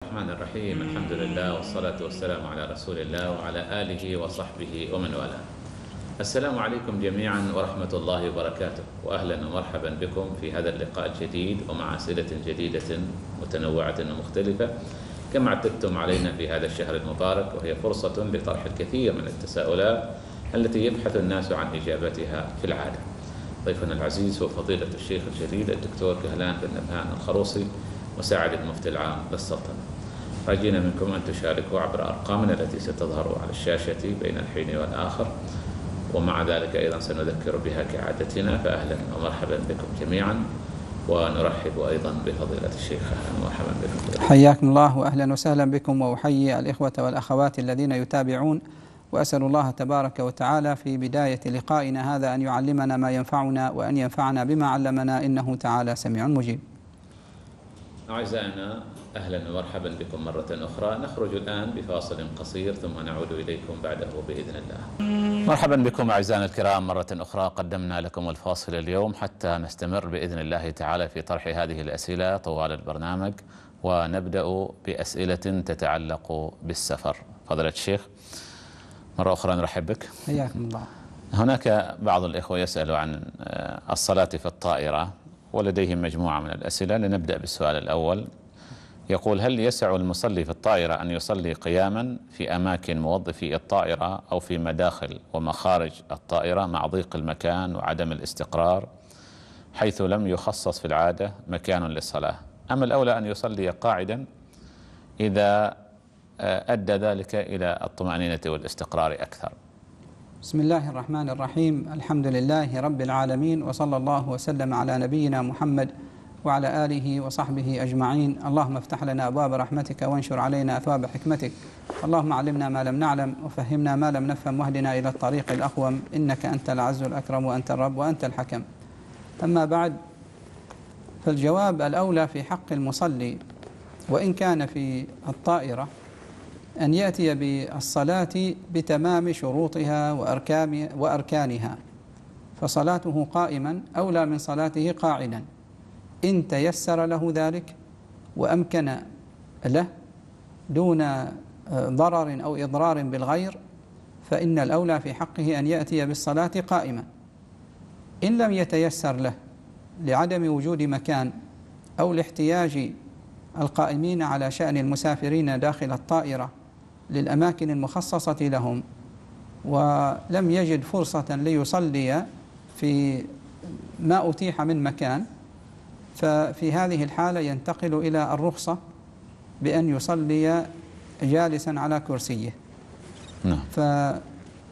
الرحمن الرحيم. الحمد لله والصلاة والسلام على رسول الله وعلى آله وصحبه ومن والاه. السلام عليكم جميعا ورحمة الله وبركاته، وأهلا ومرحبا بكم في هذا اللقاء الجديد ومع أسئلة جديدة متنوعة ومختلفة كما اعتدتم علينا في هذا الشهر المبارك، وهي فرصة لطرح الكثير من التساؤلات التي يبحث الناس عن إجابتها في العادة. ضيفنا العزيز هو فضيلة الشيخ الجليل الدكتور كهلان بن نبهان الخروصي، مساعد المفتي العام للسلطنة. راجينا منكم أن تشاركوا عبر أرقامنا التي ستظهر على الشاشة بين الحين والآخر، ومع ذلك أيضا سنذكر بها كعادتنا. فأهلا ومرحبا بكم جميعا، ونرحب أيضا بفضيلة الشيخ. أهلا ومرحبا بكم. حياكم الله وأهلا وسهلا بكم، وأحيي الإخوة والأخوات الذين يتابعون، وأسأل الله تبارك وتعالى في بداية لقائنا هذا أن يعلمنا ما ينفعنا وأن ينفعنا بما علمنا، إنه تعالى سميع مجيب. أعزائنا أهلا ومرحبا بكم مرة أخرى. نخرج الآن بفاصل قصير ثم نعود إليكم بعده بإذن الله. مرحبا بكم أعزائنا الكرام مرة أخرى. قدمنا لكم الفاصل اليوم حتى نستمر بإذن الله تعالى في طرح هذه الأسئلة طوال البرنامج، ونبدأ بأسئلة تتعلق بالسفر. فضيلة الشيخ مرة أخرى نرحب بك. حياكم الله. هناك بعض الإخوة يسألوا عن الصلاة في الطائرة، ولديهم مجموعة من الأسئلة. لنبدأ بالسؤال الأول. يقول: هل يسع المصلي في الطائرة أن يصلي قياما في أماكن موظفي الطائرة أو في مداخل ومخارج الطائرة مع ضيق المكان وعدم الاستقرار، حيث لم يخصص في العادة مكان للصلاة، أم الأولى أن يصلي قاعدا إذا أدى ذلك إلى الطمأنينة والاستقرار أكثر؟ بسم الله الرحمن الرحيم. الحمد لله رب العالمين، وصلى الله وسلم على نبينا محمد وعلى آله وصحبه أجمعين. اللهم افتح لنا أبواب رحمتك وانشر علينا أثواب حكمتك. اللهم علمنا ما لم نعلم وفهمنا ما لم نفهم، واهدنا إلى الطريق الأقوم، إنك أنت العز الأكرم وأنت الرب وأنت الحكم. أما بعد، فالجواب الأولى في حق المصلي وإن كان في الطائرة أن يأتي بالصلاة بتمام شروطها وأركانها، فصلاته قائما أولى من صلاته قاعدا إن تيسر له ذلك وأمكن له دون ضرر أو إضرار بالغير، فإن الأولى في حقه أن يأتي بالصلاة قائما. إن لم يتيسر له لعدم وجود مكان أو لاحتياج القائمين على شأن المسافرين داخل الطائرة للأماكن المخصصة لهم، ولم يجد فرصة ليصلي في ما أتيح من مكان، ففي هذه الحالة ينتقل إلى الرخصة بأن يصلي جالسا على كرسيه. فإذا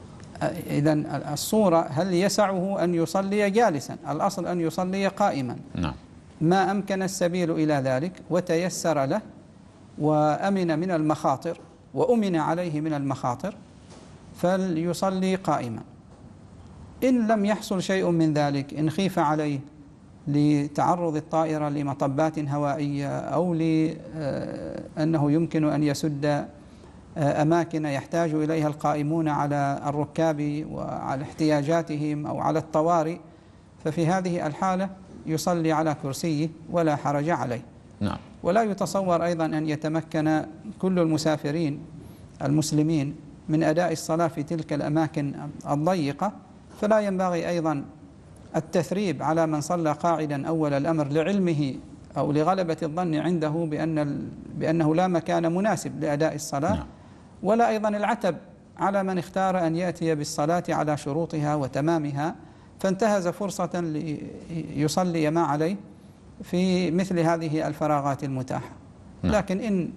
الصورة هل يسعه أن يصلي جالسا؟ الأصل أن يصلي قائما. ما أمكن السبيل إلى ذلك وتيسر له وأمن من المخاطر وأمن عليه من المخاطر فليصلي قائما. إن لم يحصل شيء من ذلك، إن خيف عليه لتعرض الطائرة لمطبات هوائية أو لأنه يمكن أن يسد أماكن يحتاج إليها القائمون على الركاب وعلى احتياجاتهم أو على الطوارئ، ففي هذه الحالة يصلي على كرسيه ولا حرج عليه. ولا يتصور أيضا أن يتمكن كل المسافرين المسلمين من أداء الصلاة في تلك الأماكن الضيقة، فلا ينبغي أيضا التثريب على من صلى قاعدا أول الأمر لعلمه أو لغلبة الظن عنده بأنه لا مكان مناسب لأداء الصلاة. ولا أيضا العتب على من اختار أن يأتي بالصلاة على شروطها وتمامها فانتهز فرصة ليصلي ما عليه في مثل هذه الفراغات المتاحة. لكن إن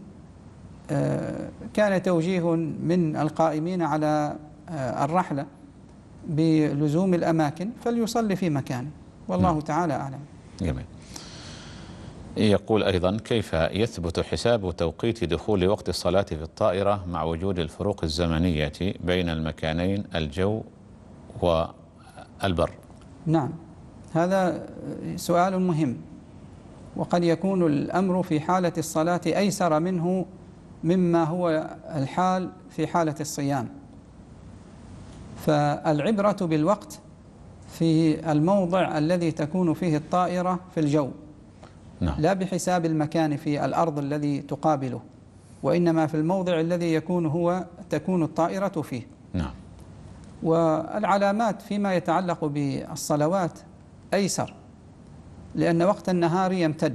كان توجيه من القائمين على الرحلة بلزوم الأماكن فليصلي في مكان، والله تعالى أعلم. جميل. يقول أيضا: كيف يثبت حساب توقيت دخول وقت الصلاة في الطائرة مع وجود الفروق الزمنية بين المكانين الجو والبر؟ نعم، هذا سؤال مهم، وقد يكون الأمر في حالة الصلاة أيسر منه مما هو الحال في حالة الصيام. فالعبرة بالوقت في الموضع الذي تكون فيه الطائرة في الجو، لا بحساب المكان في الأرض الذي تقابله. وإنما في الموضع الذي تكون الطائرة فيه. نعم. والعلامات فيما يتعلق بالصلوات أيسر، لأن وقت النهار يمتد،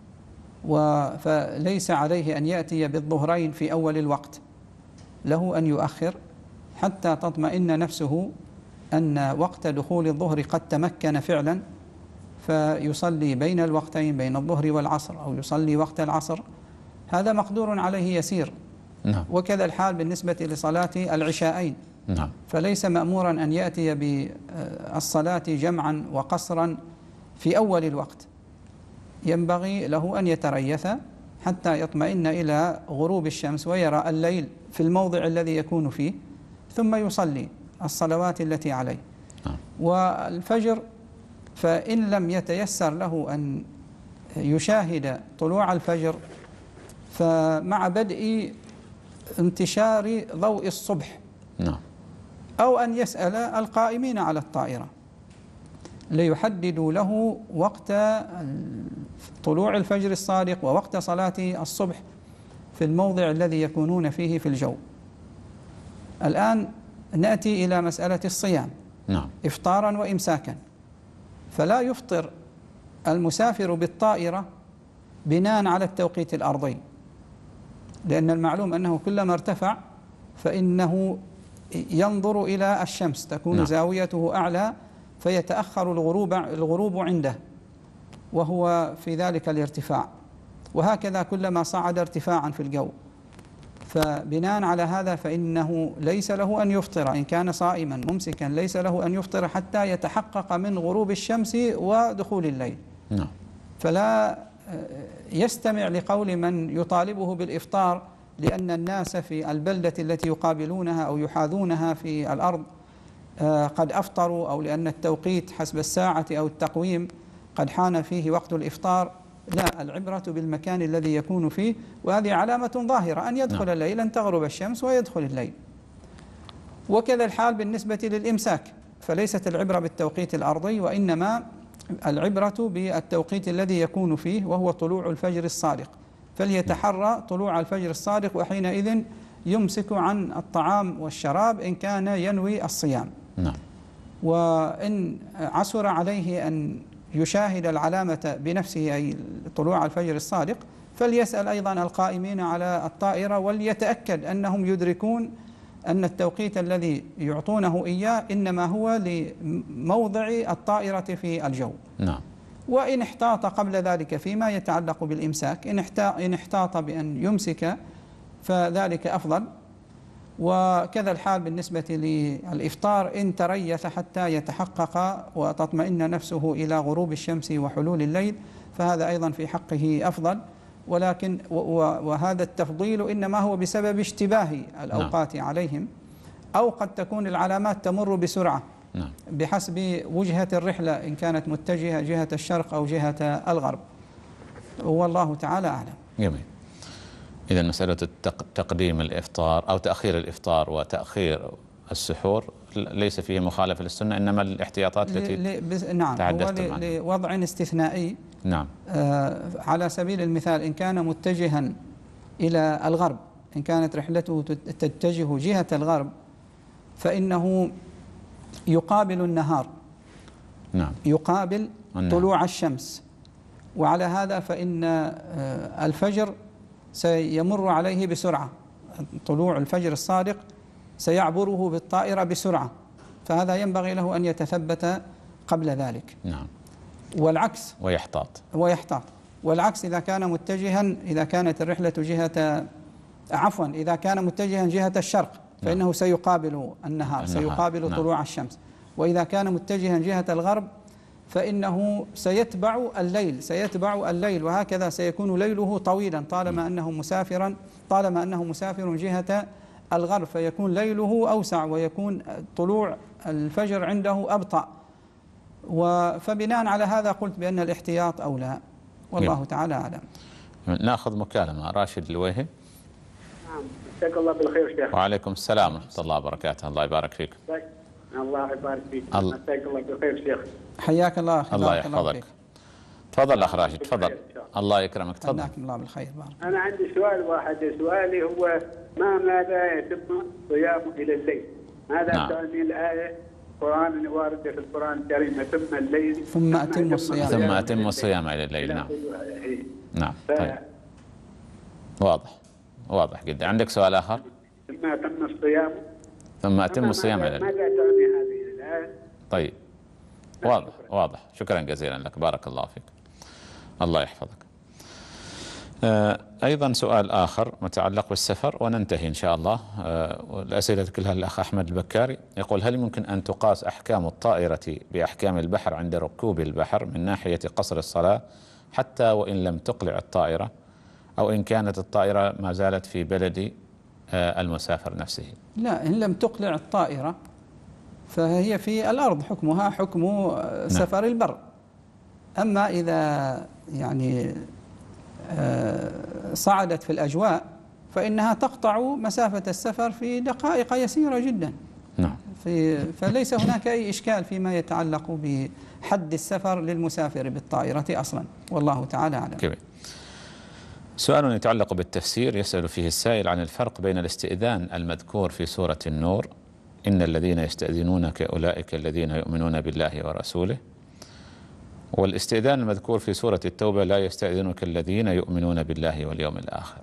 فليس عليه أن يأتي بالظهرين في أول الوقت، له أن يؤخر حتى تطمئن نفسه أن وقت دخول الظهر قد تمكن فعلا، فيصلي بين الوقتين بين الظهر والعصر، أو يصلي وقت العصر، هذا مقدور عليه يسير. نعم. وكذا الحال بالنسبة لصلاة العشاءين. نعم. فليس مأمورا أن يأتي بالصلاة جمعا وقصرا في أول الوقت، ينبغي له أن يتريث حتى يطمئن إلى غروب الشمس ويرى الليل في الموضع الذي يكون فيه، ثم يصلي الصلوات التي عليه. والفجر فإن لم يتيسر له أن يشاهد طلوع الفجر، فمع بدء انتشار ضوء الصبح أو أن يسأل القائمين على الطائرة ليحددوا له وقت طلوع الفجر الصادق ووقت صلاة الصبح في الموضع الذي يكونون فيه في الجو. الآن نأتي إلى مسألة الصيام. نعم. إفطارا وإمساكا. فلا يفطر المسافر بالطائرة بناء على التوقيت الأرضي، لأن المعلوم أنه كلما ارتفع فإنه ينظر إلى الشمس، تكون زاويته أعلى، فيتأخر الغروب عنده وهو في ذلك الارتفاع، وهكذا كلما صعد ارتفاعا في الجو. فبناء على هذا فإنه ليس له أن يفطر إن كان صائما ممسكا، ليس له أن يفطر حتى يتحقق من غروب الشمس ودخول الليل. فلا يستمع لقول من يطالبه بالإفطار لأن الناس في البلدة التي يقابلونها أو يحاذونها في الأرض قد أفطروا، أو لأن التوقيت حسب الساعة أو التقويم قد حان فيه وقت الإفطار. لا، العبرة بالمكان الذي يكون فيه، وهذه علامة ظاهرة أن يدخل الليل، أن تغرب الشمس ويدخل الليل. وكذا الحال بالنسبة للإمساك، فليست العبرة بالتوقيت الأرضي، وإنما العبرة بالتوقيت الذي يكون فيه، وهو طلوع الفجر الصادق. فليتحرى طلوع الفجر الصادق، وحينئذ يمسك عن الطعام والشراب إن كان ينوي الصيام. وإن عسر عليه أن يشاهد العلامة بنفسه أي طلوع الفجر الصادق، فليسأل أيضا القائمين على الطائرة وليتأكد أنهم يدركون أن التوقيت الذي يعطونه إياه إنما هو لموضع الطائرة في الجو. وإن احتاط قبل ذلك فيما يتعلق بالإمساك، إن احتاط بأن يمسك فذلك أفضل. وكذا الحال بالنسبة للإفطار، إن تريث حتى يتحقق وتطمئن نفسه إلى غروب الشمس وحلول الليل، فهذا أيضا في حقه أفضل. ولكن وهذا التفضيل إنما هو بسبب اشتباه الأوقات عليهم، أو قد تكون العلامات تمر بسرعة بحسب وجهة الرحلة، إن كانت متجهة جهة الشرق أو جهة الغرب، والله تعالى أعلم. جميل. إذا مسألة تقديم الإفطار أو تأخير الإفطار وتأخير السحور ليس فيه مخالفة للسنة، إنما الاحتياطات التي تحدثت عنها لوضع استثنائي. على سبيل المثال، إن كان متجها إلى الغرب، إن كانت رحلته تتجه جهة الغرب، فإنه يقابل النهار، يقابل طلوع الشمس، وعلى هذا فإن الفجر سيمر عليه بسرعة، طلوع الفجر الصادق سيعبره بالطائرة بسرعة، فهذا ينبغي له أن يتثبت قبل ذلك. والعكس، ويحتاط. والعكس إذا كان متجها، إذا كانت الرحلة إذا كان متجها جهة الشرق فإنه سيقابل النهار، سيقابل طلوع الشمس. وإذا كان متجها جهة الغرب فإنه سيتبع الليل، وهكذا سيكون ليله طويلا طالما أنه مسافر جهة الغرب، فيكون ليله أوسع ويكون طلوع الفجر عنده أبطأ. فبناء على هذا قلت بأن الاحتياط أولى، والله تعالى أعلم. نأخذ مكالمة. راشد الويهي. نعم، مساك الله بالخير شيخ. وعليكم السلام ورحمة الله وبركاته. الله يبارك فيك. الله يبارك فيك. مساك الله بالخير شيخ. حياك الله. الله يحفظك. تفضل أخ راشد، تفضل. الله يكرمك، تفضل. جزاكم الله بالخير. بارك. أنا عندي سؤال واحد، سؤالي هو ماذا يتم صيامه إلى الليل؟ ماذا نعم. تعني الآية القرآن الواردة في القرآن الكريم ثم الليل ثم أتم الصيام. ثم أتم الصيام إلى الليل. نعم نعم. طيب واضح جدا. عندك سؤال آخر؟ ثم أتم الصيام. ثم أتم الصيام إلى الليل. ماذا تعني هذه الآية؟ طيب واضح. شكرا جزيلا لك، بارك الله فيك، الله يحفظك. أيضا سؤال آخر متعلق بالسفر وننتهي إن شاء الله. الأسئلة كلها الأخ أحمد البكاري يقول: هل يمكن أن تقاس أحكام الطائرة بأحكام البحر عند ركوب البحر من ناحية قصر الصلاة حتى وإن لم تقلع الطائرة، أو إن كانت الطائرة ما زالت في بلد المسافر نفسه؟ لا، إن لم تقلع الطائرة فهي في الأرض، حكمها حكم سفر البر. أما إذا يعني صعدت في الأجواء فإنها تقطع مسافة السفر في دقائق يسيرة جدا. نعم. فليس هناك أي إشكال فيما يتعلق بحد السفر للمسافر بالطائرة أصلا، والله تعالى أعلم. كبير. سؤال يتعلق بالتفسير، يسأل فيه السائل عن الفرق بين الاستئذان المذكور في سورة النور: إن الذين يستأذنونك أولئك الذين يؤمنون بالله ورسوله، والاستئذان المذكور في سورة التوبة: لا يستأذنك الذين يؤمنون بالله واليوم الآخر.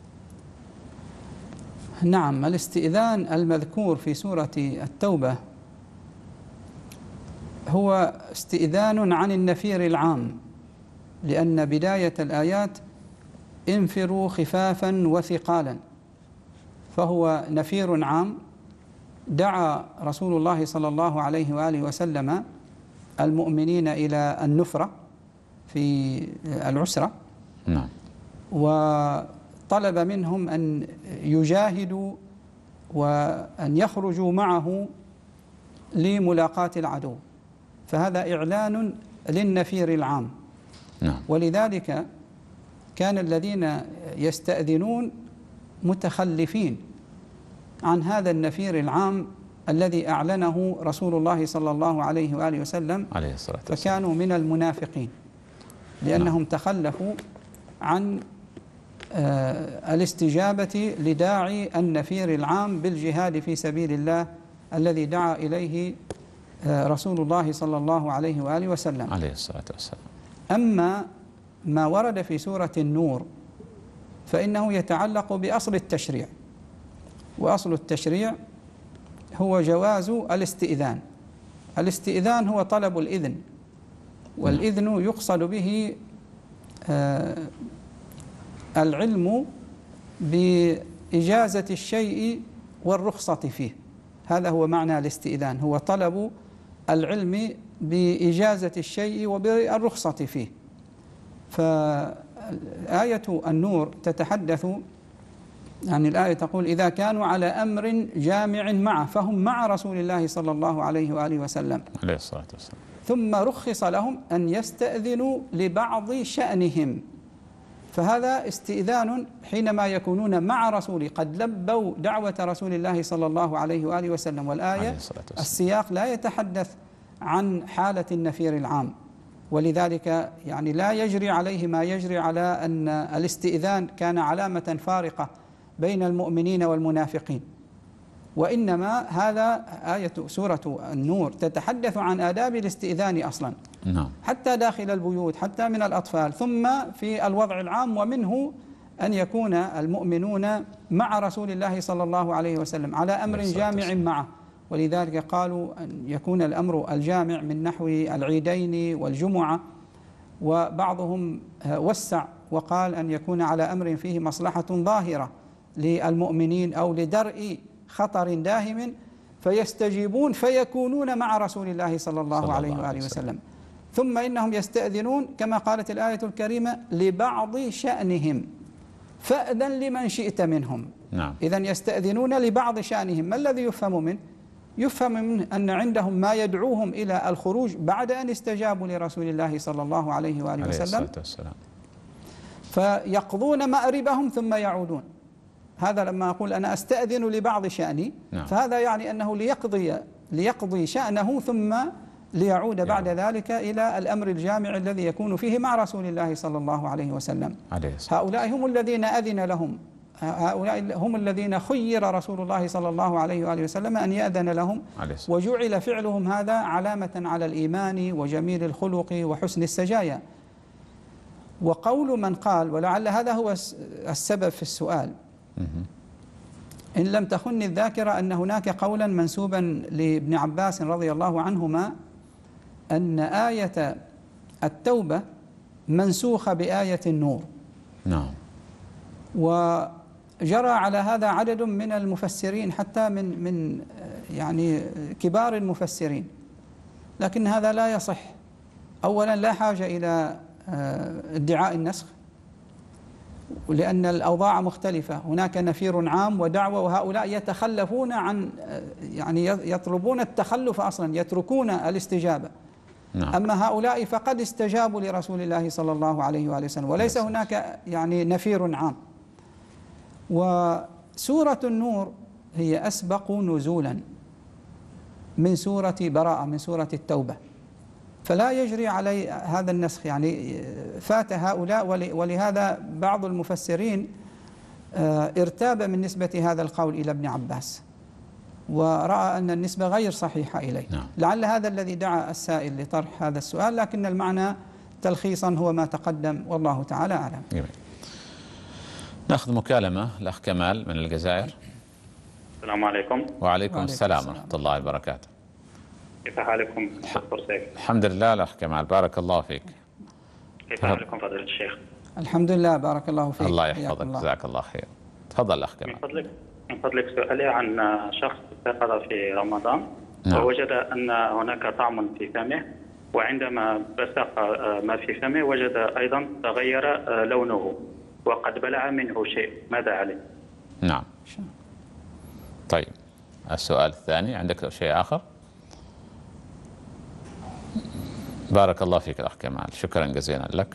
نعم، الاستئذان المذكور في سورة التوبة هو استئذان عن النفير العام، لأن بداية الآيات: انفروا خفافا وثقالا، فهو نفير عام. دعا رسول الله صلى الله عليه وآله وسلم المؤمنين إلى النفرة في العسرة، نعم، وطلب منهم أن يجاهدوا وأن يخرجوا معه لملاقاة العدو، فهذا إعلان للنفير العام. نعم. ولذلك كان الذين يستأذنون متخلفين عن هذا النفير العام الذي أعلنه رسول الله صلى الله عليه وآله وسلم عليه الصلاة والسلام، فكانوا من المنافقين، لأنهم تخلفوا عن الاستجابة لداعي النفير العام بالجهاد في سبيل الله الذي دعا إليه رسول الله صلى الله عليه وآله وسلم عليه الصلاة والسلام. أما ما ورد في سورة النور فإنه يتعلق بأصل التشريع، وأصل التشريع هو جواز الاستئذان. الاستئذان هو طلب الإذن، والإذن يقصد به العلم بإجازة الشيء والرخصة فيه. هذا هو معنى الاستئذان، هو طلب العلم بإجازة الشيء وبالرخصة فيه. فآية النور تتحدث يعني الآية تقول: إذا كانوا على أمر جامع معه، فهم مع رسول الله صلى الله عليه وآله وسلم عليه الصلاة والسلام، ثم رخص لهم أن يستأذنوا لبعض شأنهم. فهذا استئذان حينما يكونون مع رسوله، قد لبوا دعوة رسول الله صلى الله عليه وآله وسلم. والآية السياق لا يتحدث عن حالة النفير العام، ولذلك يعني لا يجري عليه ما يجري على أن الاستئذان كان علامة فارقة بين المؤمنين والمنافقين، وإنما هذا آية سورة النور تتحدث عن آداب الاستئذان أصلا، نعم، حتى داخل البيوت، حتى من الأطفال، ثم في الوضع العام، ومنه أن يكون المؤمنون مع رسول الله صلى الله عليه وسلم على أمر جامع معه. ولذلك قالوا أن يكون الأمر الجامع من نحو العيدين والجمعة، وبعضهم وسع وقال أن يكون على أمر فيه مصلحة ظاهرة للمؤمنين أو لدرء خطر داهم فيستجيبون فيكونون مع رسول الله صلى الله عليه وآله وسلم. ثم إنهم يستأذنون كما قالت الآية الكريمة لبعض شأنهم فأذن لمن شئت منهم. نعم. إذن يستأذنون لبعض شأنهم. ما الذي يفهم منه؟ يفهم منه أن عندهم ما يدعوهم إلى الخروج بعد أن استجابوا لرسول الله صلى الله عليه وآله وسلم، فيقضون مأربهم ثم يعودون. هذا لما أقول أنا أستأذن لبعض شأني، نعم، فهذا يعني أنه ليقضي شأنه ثم ليعود بعد ذلك إلى الأمر الجامع الذي يكون فيه مع رسول الله صلى الله عليه وسلم. هؤلاء هم الذين أذن لهم، هؤلاء هم الذين خير رسول الله صلى الله عليه وآله وسلم أن يأذن لهم، وجعل فعلهم هذا علامة على الإيمان وجميل الخلق وحسن السجايا. وقول من قال، ولعل هذا هو السبب في السؤال، إن لم تخن الذاكرة، أن هناك قولا منسوبا لابن عباس رضي الله عنهما أن آية التوبة منسوخة بآية النور. نعم. وجرى على هذا عدد من المفسرين، حتى من يعني كبار المفسرين، لكن هذا لا يصح. أولا لا حاجة إلى ادعاء النسخ، لأن الأوضاع مختلفة، هناك نفير عام ودعوة، وهؤلاء يتخلفون عن، يعني يطلبون التخلف أصلا، يتركون الاستجابة. نعم. أما هؤلاء فقد استجابوا لرسول الله صلى الله عليه وآله وسلم، وليس هناك يعني نفير عام. وسورة النور هي أسبق نزولا من سورة براءة، من سورة التوبة، فلا يجري علي هذا النسخ، يعني فات هؤلاء. ولهذا بعض المفسرين ارتاب من نسبة هذا القول إلى ابن عباس، ورأى أن النسبة غير صحيحة إليه. نعم. لعل هذا الذي دعا السائل لطرح هذا السؤال، لكن المعنى تلخيصا هو ما تقدم، والله تعالى أعلم. جميل. نأخذ مكالمة الأخ كمال من الجزائر. السلام عليكم. وعليكم السلام ورحمة الله وبركاته. كيف حالكم دكتور سيف؟ الحمد لله الأخ كمال، بارك الله فيك. كيف حالكم فضيلة الشيخ؟ الحمد لله، بارك الله فيك. الله يحفظك، جزاك الله خير. تفضل الأخ كمال. من فضلك سؤالي عن شخص استيقظ في رمضان. نعم. ووجد أن هناك طعم في فمه، وعندما بصق ما في فمه وجد أيضا تغير لونه وقد بلع منه شيء، ماذا عليه؟ نعم. طيب، السؤال الثاني، عندك شيء آخر؟ بارك الله فيك الأخ كمال، شكرا جزيلا لك.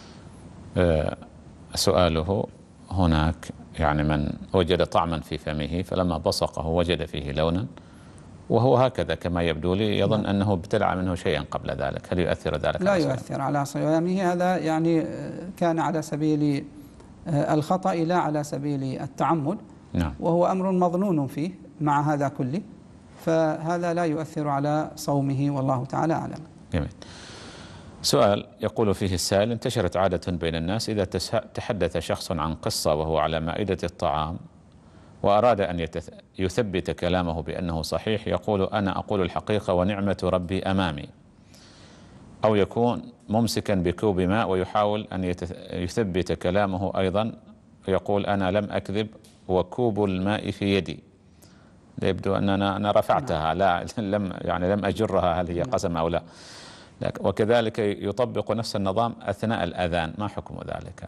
سؤاله، هناك يعني من وجد طعما في فمه فلما بصقه وجد فيه لونا، وهو هكذا كما يبدو لي، يظن أنه ابتلع منه شيئا قبل ذلك، هل يؤثر ذلك؟ لا يؤثر على صيامه، هذا يعني كان على سبيل الخطأ لا على سبيل التعمد. نعم. وهو أمر مظنون فيه مع هذا كله، فهذا لا يؤثر على صومه، والله تعالى أعلم. جميل. سؤال يقول فيه السائل: انتشرت عادة بين الناس إذا تحدث شخص عن قصة وهو على مائدة الطعام وأراد أن يثبت كلامه بأنه صحيح، يقول: أنا أقول الحقيقة ونعمة ربي أمامي، أو يكون ممسكا بكوب ماء ويحاول أن يثبت كلامه أيضا، يقول: أنا لم أكذب وكوب الماء في يدي. يبدو أن أنا رفعتها، لا لم أجرها، هل هي قسم أو لا. وكذلك يطبق نفس النظام أثناء الأذان، ما حكم ذلك؟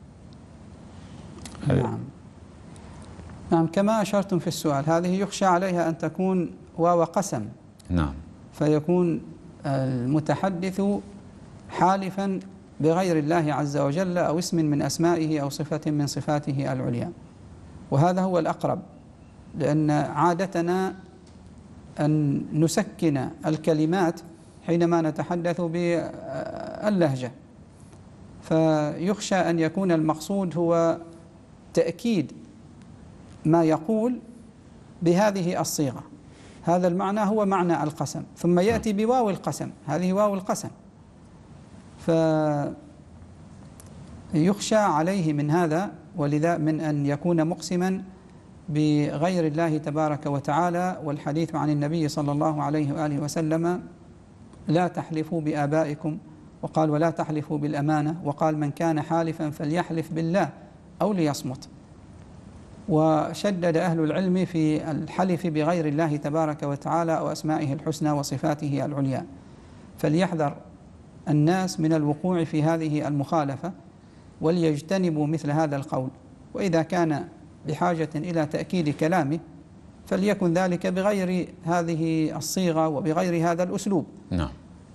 نعم، كما أشرتم في السؤال، هذه يخشى عليها أن تكون واو قسم. نعم. فيكون المتحدث حالفا بغير الله عز وجل أو اسم من أسمائه أو صفة من صفاته العليا، وهذا هو الأقرب، لأن عادتنا أن نسكن الكلمات حينما نتحدث باللهجة، فيخشى أن يكون المقصود هو تأكيد ما يقول بهذه الصيغة. هذا المعنى هو معنى القسم، ثم يأتي بواو القسم، هذه واو القسم، فيخشى عليه من هذا، ولذا من أن يكون مقسما بغير الله تبارك وتعالى. والحديث عن النبي صلى الله عليه وآله وسلم: لا تحلفوا بآبائكم، وقال: ولا تحلفوا بالأمانة، وقال: من كان حالفا فليحلف بالله أو ليصمت. وشدد أهل العلم في الحلف بغير الله تبارك وتعالى وأسمائه الحسنى وصفاته العليا، فليحذر الناس من الوقوع في هذه المخالفة، وليجتنبوا مثل هذا القول. وإذا كان بحاجة إلى تأكيد كلامه فليكن ذلك بغير هذه الصيغة وبغير هذا الأسلوب. نعم.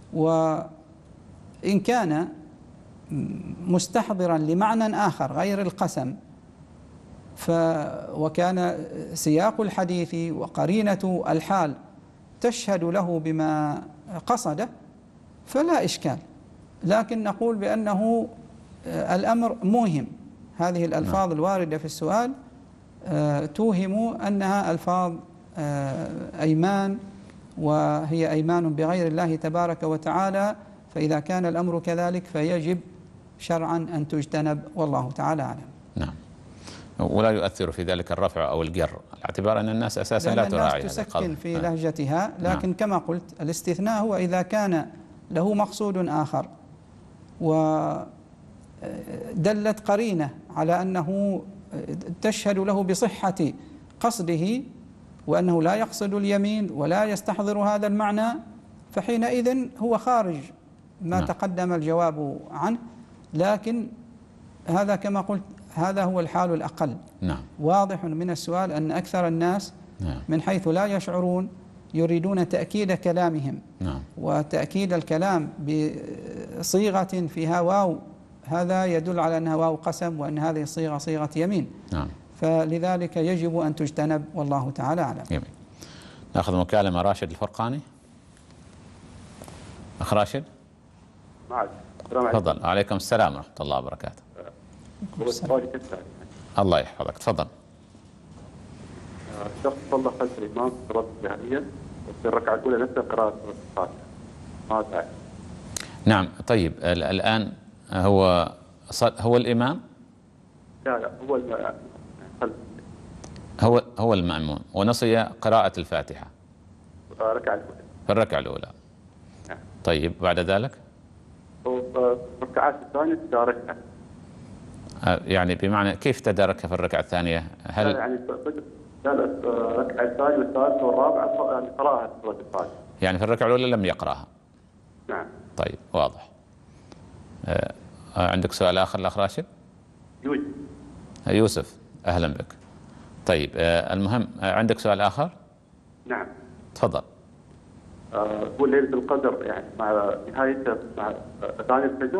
وإن كان مستحضرا لمعنى آخر غير القسم، وكان سياق الحديث وقرينة الحال تشهد له بما قصده فلا إشكال، لكن نقول بأنه الأمر موهم. هذه الألفاظ الواردة في السؤال توهم أنها ألفاظ أيمان، وهي أيمان بغير الله تبارك وتعالى، فإذا كان الأمر كذلك فيجب شرعا أن تجتنب، والله تعالى أعلم. نعم. ولا يؤثر في ذلك الرفع أو الجر، باعتبار أن الناس أساسا لا تراعي الناس تسكن في لهجتها، لكن كما قلت الاستثناء هو إذا كان له مقصود آخر ودلت قرينة على أنه تشهد له بصحة قصده وأنه لا يقصد اليمين ولا يستحضر هذا المعنى، فحينئذ هو خارج ما تقدم الجواب عنه. لكن هذا كما قلت هذا هو الحال الأقل. واضح من السؤال أن أكثر الناس من حيث لا يشعرون يريدون تأكيد كلامهم، وتأكيد الكلام بصيغة فيها واو هذا يدل على أنها واو قسم، وأن هذه الصيغة صيغة يمين. فلذلك يجب أن تجتنب، والله تعالى أعلم. يمين. نأخذ مكالمة راشد الفرقاني. أخ راشد. تفضل. عليكم السلام ورحمة الله وبركاته. الله يحفظك، تفضل. الشخص صلى خلف الإمام في صلاة الجهرية وفي الركعة الأولى نفس قراءة سورة الفاتحة، ماذا؟ نعم. طيب الآن هو الإمام؟ لا هو المأمون ونسي قراءة الفاتحة في الركعة الأولى. طيب بعد ذلك؟ الركعات الثانية تداركها. يعني بمعنى كيف تداركها في الركعة الثانية؟ هل يعني الركعة الثانية والثالثة والرابعة يعني قراءة سورة الفاتحة. يعني في الركعة الأولى لم يقرأها؟ نعم. طيب واضح. عندك سؤال آخر الأخ راشد؟ يوسف، أهلا بك. طيب المهم عندك سؤال آخر؟ نعم. تفضل. قول ليلة القدر يعني مع نهاية مع أذان الفجر.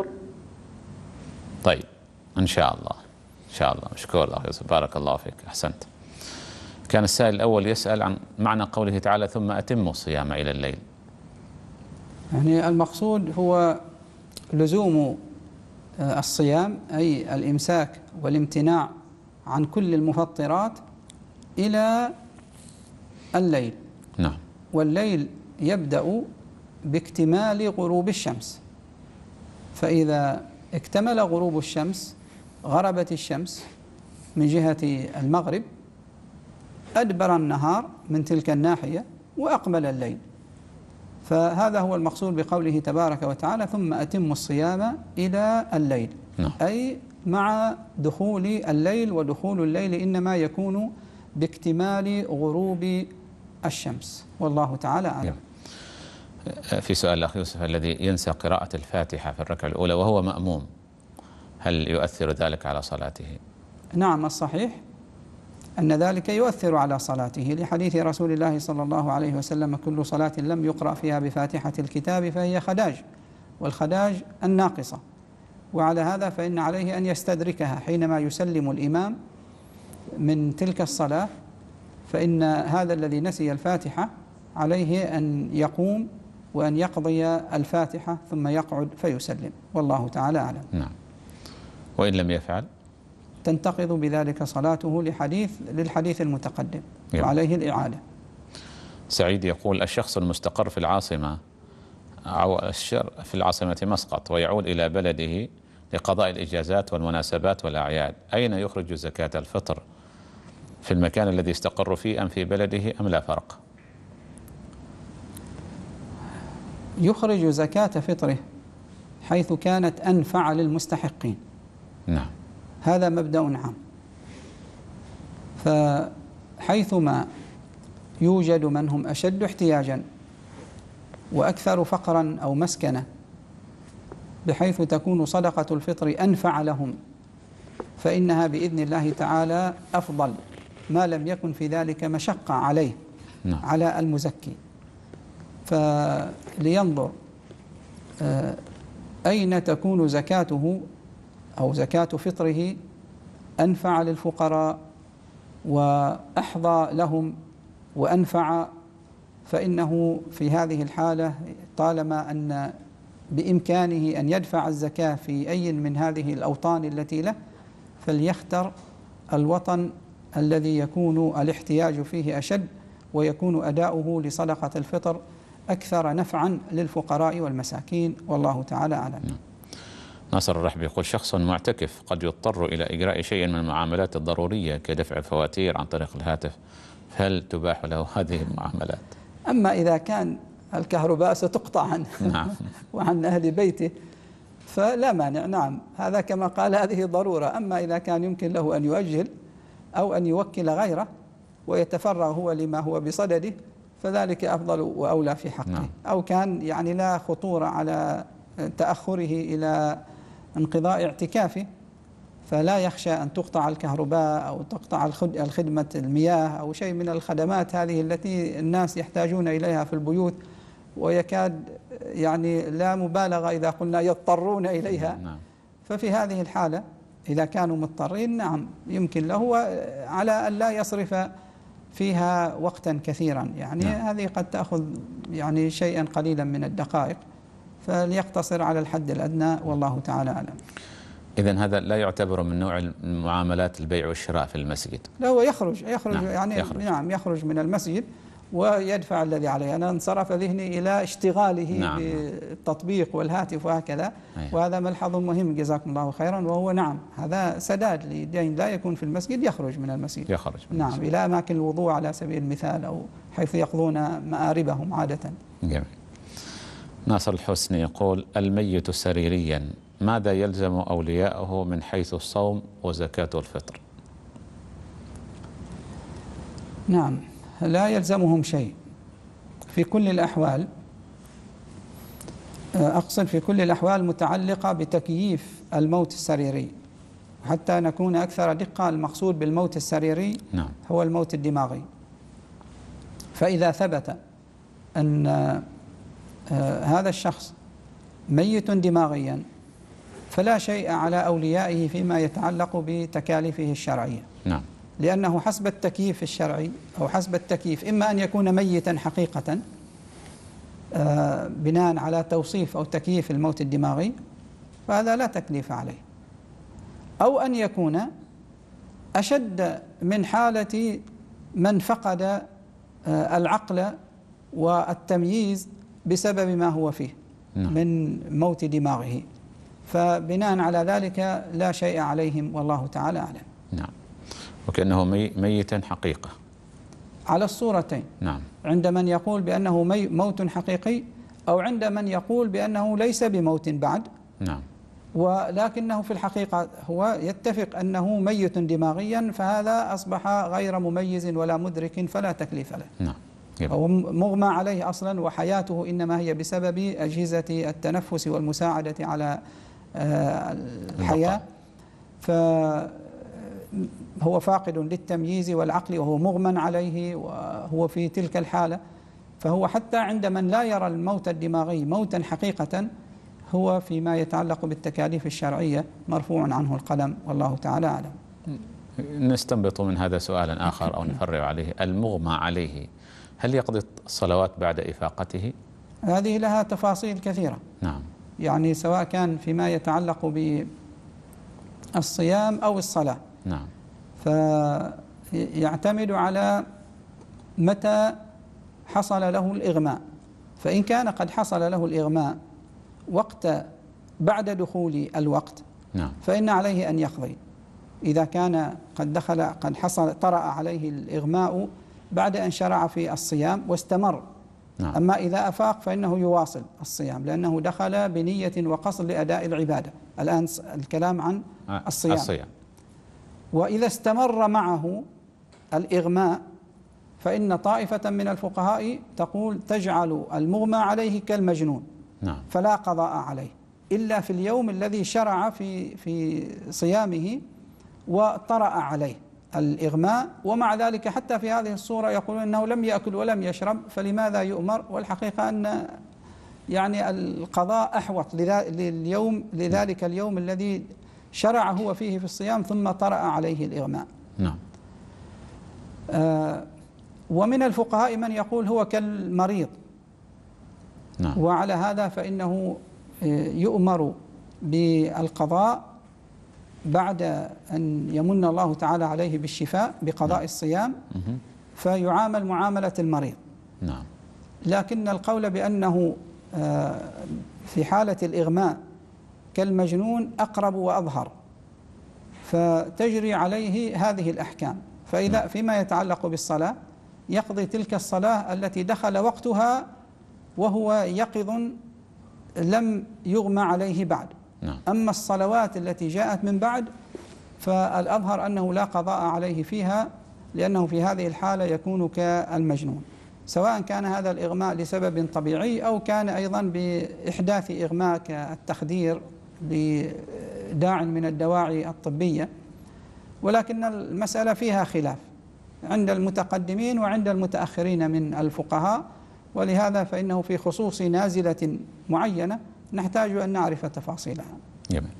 طيب إن شاء الله، إن شاء الله. مشكور أخ يوسف، بارك الله فيك، أحسنت. كان السائل الأول يسأل عن معنى قوله تعالى ثم أتموا الصيام إلى الليل. يعني المقصود هو لزوم الصيام، أي الإمساك والامتناع عن كل المفطرات إلى الليل. نعم. والليل يبدأ باكتمال غروب الشمس، فإذا اكتمل غروب الشمس غربت الشمس من جهة المغرب، أدبر النهار من تلك الناحية وأقبل الليل. فهذا هو المقصود بقوله تبارك وتعالى ثم أتموا الصيام إلى الليل. أي مع دخول الليل، ودخول الليل إنما يكون باكتمال غروب الشمس، والله تعالى أعلم. في سؤال الأخ يوسف، الذي ينسى قراءة الفاتحة في الركعة الأولى وهو مأموم، هل يؤثر ذلك على صلاته؟ نعم، الصحيح أن ذلك يؤثر على صلاته، لحديث رسول الله صلى الله عليه وسلم كل صلاة لم يقرأ فيها بفاتحة الكتاب فهي خداج، والخداج الناقصة، وعلى هذا فإن عليه أن يستدركها حينما يسلم الإمام من تلك الصلاة، فإن هذا الذي نسي الفاتحة عليه أن يقوم وأن يقضي الفاتحة ثم يقعد فيسلم، والله تعالى أعلم. نعم. وإن لم يفعل تنتقض بذلك صلاته للحديث المتقدم وعليه الإعادة. سعيد يقول الشخص المستقر في العاصمة أو في العاصمة مسقط ويعود إلى بلده لقضاء الإجازات والمناسبات والأعياد، أين يخرج زكاة الفطر؟ في المكان الذي استقر فيه أم في بلده أم لا فرق؟ يخرج زكاة فطره حيث كانت أنفع للمستحقين. نعم. هذا مبدأ عام، فحيثما يوجد من هم أشد احتياجا وأكثر فقرا أو مسكنة بحيث تكون صدقة الفطر أنفع لهم، فإنها بإذن الله تعالى أفضل ما لم يكن في ذلك مشقة عليه على المزكي. فلينظر أين تكون زكاته أو زكاة فطره أنفع للفقراء وأحظى لهم وأنفع، فإنه في هذه الحالة طالما أن بإمكانه أن يدفع الزكاة في أي من هذه الأوطان التي له، فليختر الوطن الذي يكون الاحتياج فيه أشد، ويكون أداؤه لصدقة الفطر أكثر نفعا للفقراء والمساكين، والله تعالى أعلم. ناصر الرحبي يقول: شخص معتكف قد يضطر إلى إجراء شيء من المعاملات الضرورية كدفع الفواتير عن طريق الهاتف، هل تباح له هذه المعاملات؟ أما إذا كان الكهرباء ستقطع عنه نعم. وعن أهل بيته فلا مانع، نعم، هذا كما قال هذه ضرورة. أما إذا كان يمكن له أن يؤجل أو أن يوكل غيره ويتفرغ هو لما هو بصدده فذلك أفضل وأولى في حقه. نعم. أو كان يعني لا خطورة على تأخره إلى انقضاء اعتكافه، فلا يخشى أن تقطع الكهرباء أو تقطع الخدمة المياه أو شيء من الخدمات هذه التي الناس يحتاجون إليها في البيوت، ويكاد يعني لا مبالغة إذا قلنا يضطرون إليها. نعم. ففي هذه الحالة إذا كانوا مضطرين نعم يمكن له، على أن لا يصرف فيها وقتا كثيرا، يعني نعم. هذه قد تأخذ يعني شيئا قليلا من الدقائق، فليقتصر على الحد الأدنى، والله تعالى أعلم. إذن هذا لا يعتبر من نوع المعاملات البيع والشراء في المسجد؟ لا، هو يخرج نعم. يعني نعم يخرج من المسجد ويدفع الذي عليه. أنا انصرف ذهني إلى اشتغاله نعم. بالتطبيق والهاتف وهكذا. أيه. وهذا ملحظ مهم جزاكم الله خيرا، وهو نعم هذا سداد لدين لا يكون في المسجد، يخرج من المسجد، يخرج من نعم المسجد. إلى أماكن الوضوء على سبيل المثال، أو حيث يقضون مآربهم عادة. جميل. ناصر الحسني يقول: الميت سريريا ماذا يلزم أولياءه من حيث الصوم وزكاة الفطر؟ نعم، لا يلزمهم شيء في كل الأحوال، أقصد في كل الأحوال متعلقة بتكييف الموت السريري. حتى نكون أكثر دقة، المقصود بالموت السريري نعم. هو الموت الدماغي. فإذا ثبت أن هذا الشخص ميت دماغيا فلا شيء على أوليائه فيما يتعلق بتكاليفه الشرعية. نعم. لأنه حسب التكييف الشرعي أو حسب التكييف إما أن يكون ميتا حقيقة بناء على توصيف أو تكييف الموت الدماغي، فهذا لا تكليف عليه، أو أن يكون أشد من حالة من فقد العقل والتمييز بسبب ما هو فيه. نعم. من موت دماغه، فبناء على ذلك لا شيء عليهم، والله تعالى أعلم. نعم. وكأنه ميتا حقيقة على الصورتين. نعم. عند من يقول بأنه موت حقيقي، أو عند من يقول بأنه ليس بموت بعد. نعم. ولكنه في الحقيقة هو يتفق أنه ميت دماغيا، فهذا أصبح غير مميز ولا مدرك فلا تكليف له. نعم. هو مغمى عليه أصلا، وحياته إنما هي بسبب أجهزة التنفس والمساعدة على الحياة، فهو فاقد للتمييز والعقل وهو مغمى عليه وهو في تلك الحالة. فهو حتى عند من لا يرى الموت الدماغي موتا حقيقة، هو فيما يتعلق بالتكاليف الشرعية مرفوع عنه القلم، والله تعالى أعلم. نستنبط من هذا سؤالا آخر أو نفرع عليه: المغمى عليه هل يقضي الصلوات بعد إفاقته؟ هذه لها تفاصيل كثيرة. نعم. يعني سواء كان فيما يتعلق بالصيام أو الصلاة. نعم. فيعتمد على متى حصل له الإغماء. فإن كان قد حصل له الإغماء وقت بعد دخول الوقت، نعم، فإن عليه أن يقضي. إذا كان قد حصل طرأ عليه الإغماء بعد أن شرع في الصيام واستمر. نعم. أما إذا أفاق فإنه يواصل الصيام، لأنه دخل بنية وقصد لأداء العبادة. الآن الكلام عن الصيام. وإذا استمر معه الإغماء فإن طائفة من الفقهاء تقول تجعل المغمى عليه كالمجنون. نعم. فلا قضاء عليه إلا في اليوم الذي شرع في صيامه وطرأ عليه الإغماء. ومع ذلك حتى في هذه الصورة يقولون أنه لم يأكل ولم يشرب، فلماذا يؤمر؟ والحقيقة أن يعني القضاء أحوط لذلك اليوم الذي شرع هو فيه في الصيام ثم طرأ عليه الإغماء. نعم. ومن الفقهاء من يقول هو كالمريض. نعم. وعلى هذا فإنه يؤمر بالقضاء بعد أن يمن الله تعالى عليه بالشفاء بقضاء الصيام، فيعامل معاملة المريض. نعم. لكن القول بأنه في حالة الإغماء كالمجنون أقرب وأظهر، فتجري عليه هذه الأحكام. فإذا فيما يتعلق بالصلاة يقضي تلك الصلاة التي دخل وقتها وهو يقظ لم يغمى عليه بعد. نعم. أما الصلوات التي جاءت من بعد فالأظهر أنه لا قضاء عليه فيها، لأنه في هذه الحالة يكون كالمجنون، سواء كان هذا الإغماء لسبب طبيعي أو كان أيضا بإحداث إغماء كالتخدير بداع من الدواعي الطبية. ولكن المسألة فيها خلاف عند المتقدمين وعند المتأخرين من الفقهاء، ولهذا فإنه في خصوص نازلة معينة نحتاج أن نعرف تفاصيلها. جميل.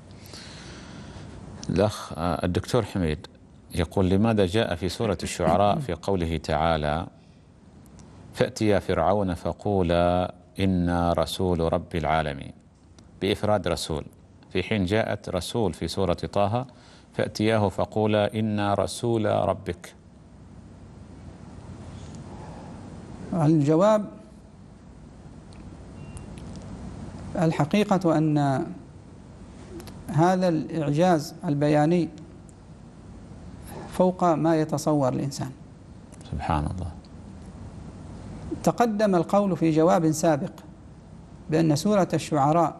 الأخ الدكتور حميد يقول: لماذا جاء في سورة الشعراء في قوله تعالى: فأتيا فرعون فقولا إنا رسول رب العالمين، بإفراد رسول، في حين جاءت رسول في سورة طه فأتياه فقولا إنا رسول ربك؟ الجواب: الحقيقة أن هذا الإعجاز البياني فوق ما يتصور الإنسان. سبحان الله. تقدم القول في جواب سابق بأن سورة الشعراء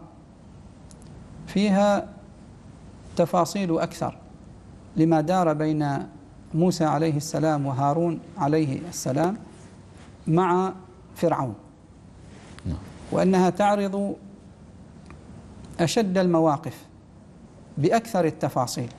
فيها تفاصيل أكثر لما دار بين موسى عليه السلام وهارون عليه السلام مع فرعون، وأنها تعرض أشد المواقف بأكثر التفاصيل.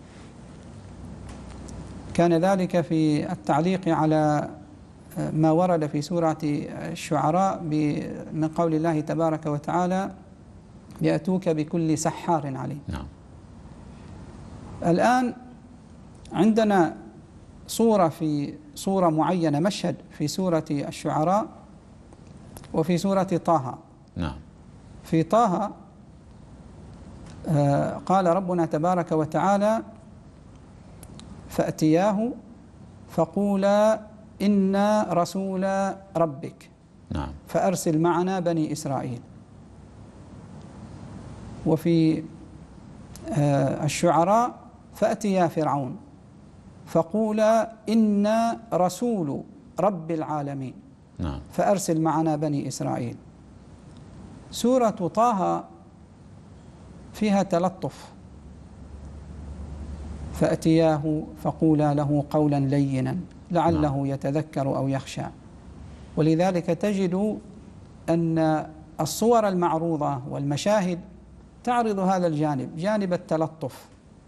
كان ذلك في التعليق على ما ورد في سورة الشعراء من قول الله تبارك وتعالى: يأتوك بكل سحار عليم. نعم. الآن عندنا صورة معينة، مشهد في سورة الشعراء وفي سورة طه. نعم. في طه قال ربنا تبارك وتعالى: فأتياه فقولا إنا رسول ربك. نعم. فأرسل معنا بني إسرائيل. وفي الشعراء: فأتيا فرعون فقولا إنا رسول رب العالمين. نعم. فأرسل معنا بني إسرائيل. سورة طه فيها تلطف: فأتياه فقولا له قولا لينا لعله يتذكر أو يخشى. ولذلك تجد أن الصور المعروضة والمشاهد تعرض هذا الجانب، جانب التلطف.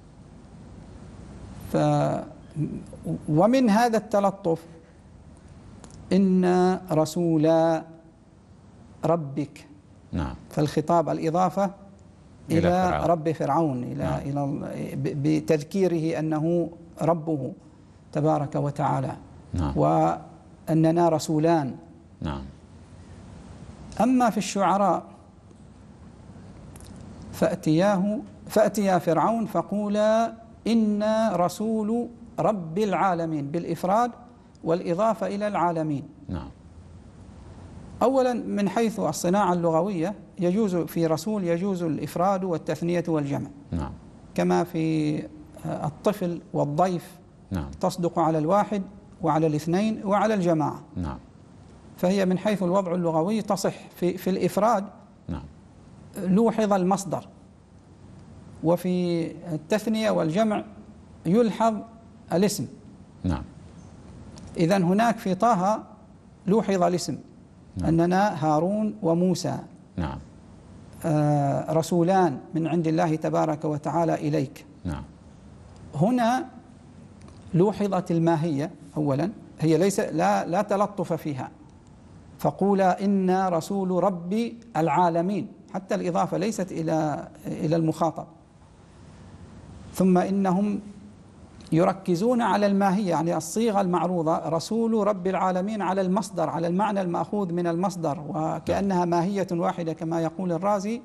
ومن هذا التلطف: إن رسول ربك. نعم. فالخطاب الإضافة إلى رب فرعون، إلى بتذكيره أنه ربه تبارك وتعالى. نعم. وأننا رسولان. نعم. أما في الشعراء: فأتيا فرعون فقولا إنا رسول رب العالمين، بالإفراد والإضافة إلى العالمين. نعم. أولا من حيث الصناعة اللغوية يجوز في رسول يجوز الإفراد والتثنية والجمع. نعم. كما في الطفل والضيف. نعم. تصدق على الواحد وعلى الاثنين وعلى الجماعة. نعم. فهي من حيث الوضع اللغوي تصح. في الإفراد نعم. لوحظ المصدر، وفي التثنية والجمع يلحظ الاسم. نعم. إذن هناك في طه لوحظ الاسم. نعم. أننا هارون وموسى. نعم. رسولان من عند الله تبارك وتعالى إليك. نعم. هنا لوحظت الماهية أولا، هي ليس لا تلطف فيها. فقولا إنا رسول رب العالمين، حتى الإضافة ليست إلى المخاطب. ثم إنهم يركزون على الماهية، يعني الصيغة المعروضة رسول رب العالمين على المصدر، على المعنى المأخوذ من المصدر، وكأنها ماهية واحدة كما يقول الرازي.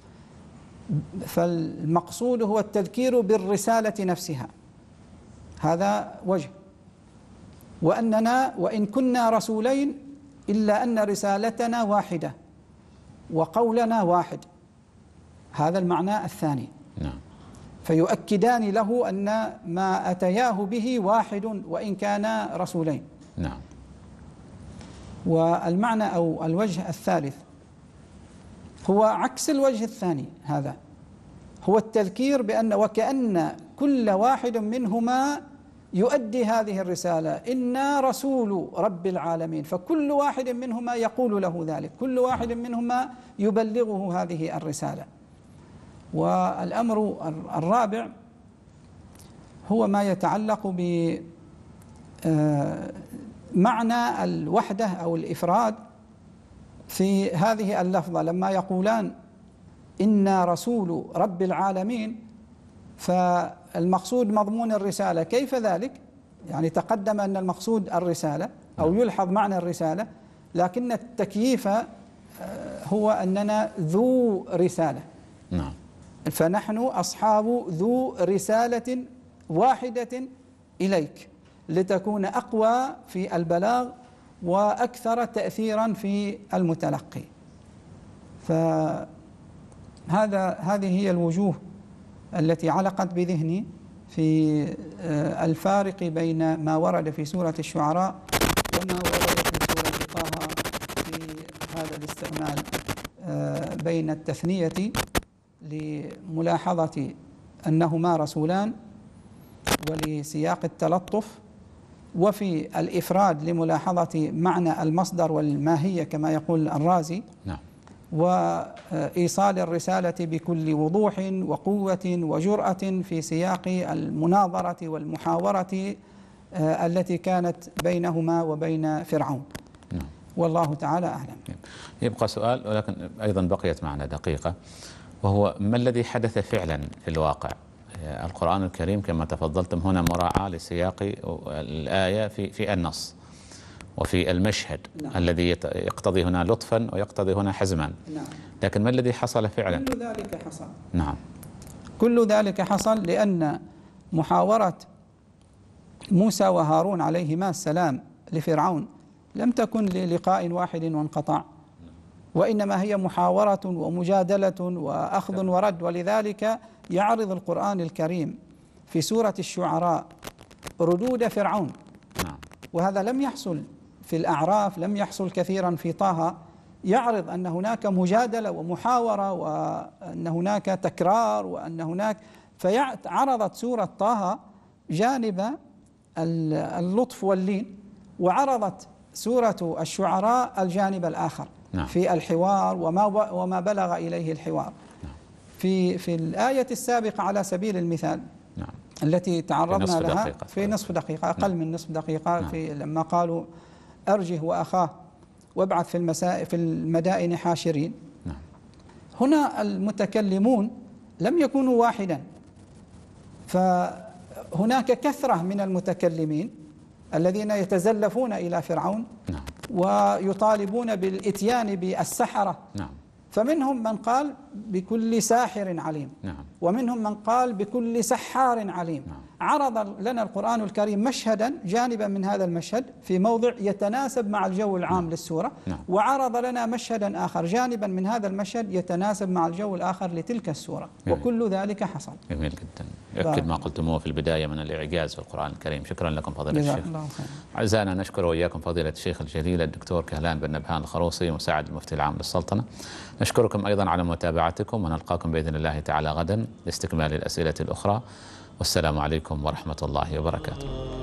فالمقصود هو التذكير بالرسالة نفسها، هذا وجه، وأننا وإن كنا رسولين إلا أن رسالتنا واحدة وقولنا واحد، هذا المعنى الثاني. نعم. فيؤكدان له أن ما أتياه به واحد وإن كان رسولين. نعم. والمعنى أو الوجه الثالث هو عكس الوجه الثاني، هذا هو التذكير بأن وكأن كل واحد منهما يؤدي هذه الرسالة، إنا رسول رب العالمين، فكل واحد منهما يقول له ذلك، كل واحد منهما يبلغه هذه الرسالة. والأمر الرابع هو ما يتعلق بمعنى الوحدة أو الإفراد في هذه اللفظة، لما يقولان إنا رسول رب العالمين، فالمقصود مضمون الرسالة، كيف ذلك؟ يعني تقدم أن المقصود الرسالة أو يلحظ معنى الرسالة، لكن التكييف هو أننا ذو رسالة. نعم. فنحن أصحاب ذو رسالة واحدة إليك لتكون أقوى في البلاغ وأكثر تأثيرا في المتلقي. هذه هي الوجوه التي علقت بذهني في الفارق بين ما ورد في سورة الشعراء وما ورد في سورة طه في هذا الاستعمال بين التثنية لملاحظة أنهما رسولان ولسياق التلطف، وفي الإفراد لملاحظة معنى المصدر والماهية كما يقول الرازي. نعم. وإيصال الرسالة بكل وضوح وقوة وجرأة في سياق المناظرة والمحاورة التي كانت بينهما وبين فرعون. نعم. والله تعالى أعلم. يبقى سؤال، ولكن أيضا بقيت معنا دقيقة، وهو ما الذي حدث فعلا في الواقع؟ القرآن الكريم كما تفضلتم هنا مراعاة لسياق الآية في النص وفي المشهد. نعم. الذي يقتضي هنا لطفا ويقتضي هنا حزما. نعم. لكن ما الذي حصل فعلا؟ كل ذلك حصل. نعم. كل ذلك حصل لأن محاورة موسى وهارون عليهما السلام لفرعون لم تكن للقاء واحد وانقطاع، وإنما هي محاورة ومجادلة وأخذ ورد. ولذلك يعرض القرآن الكريم في سورة الشعراء ردود فرعون. نعم. وهذا لم يحصل في الأعراف، لم يحصل كثيرا في طه. يعرض أن هناك مجادلة ومحاورة وأن هناك تكرار وأن هناك، فعرضت سورة طه جانب اللطف واللين، وعرضت سورة الشعراء الجانب الآخر. نعم. في الحوار وما بلغ إليه الحوار. نعم. في الآية السابقة على سبيل المثال. نعم. التي تعرضنا لها في نصف دقيقة، أقل. نعم. من نصف دقيقة. نعم. لما قالوا أرجه وأخاه وابعث في المدائن حاشرين. نعم. هنا المتكلمون لم يكونوا واحدا، فهناك كثرة من المتكلمين الذين يتزلفون إلى فرعون. نعم. ويطالبون بالإتيان بالسحرة. نعم. فمنهم من قال بكل ساحر عليم. نعم. ومنهم من قال بكل سحار عليم. نعم. عرض لنا القرآن الكريم مشهدا جانبا من هذا المشهد في موضع يتناسب مع الجو العام. نعم. للسورة. نعم. وعرض لنا مشهدا آخر جانبا من هذا المشهد يتناسب مع الجو الآخر لتلك السورة. جميل. وكل ذلك حصل. جميل جدا. يؤكد ما قلتموه في البداية من الإعجاز في القرآن الكريم. شكرا لكم فضيلة الشيخ. أعزائنا نشكر وإياكم فضيلة الشيخ الجليل الدكتور كهلان بن نبهان الخروصي مساعد المفتي العام للسلطنة. نشكركم أيضا على متابعتكم، ونلقاكم بإذن الله تعالى غدا لاستكمال الأسئلة الأخرى. والسلام عليكم ورحمة الله وبركاته.